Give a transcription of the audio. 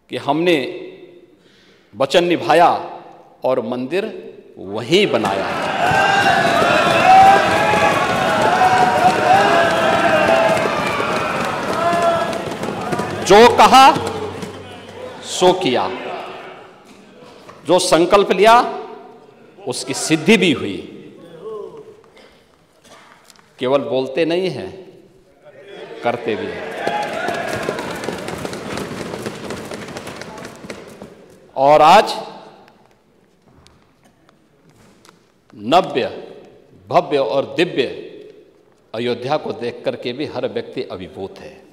कि हमने वचन निभाया और मंदिर वहीं बनाया है। जो कहा सो किया, जो संकल्प लिया उसकी सिद्धि भी हुई। केवल बोलते नहीं हैं, करते भी हैं। और आज नव्य, भव्य और दिव्य अयोध्या को देख करके भी हर व्यक्ति अभिभूत है।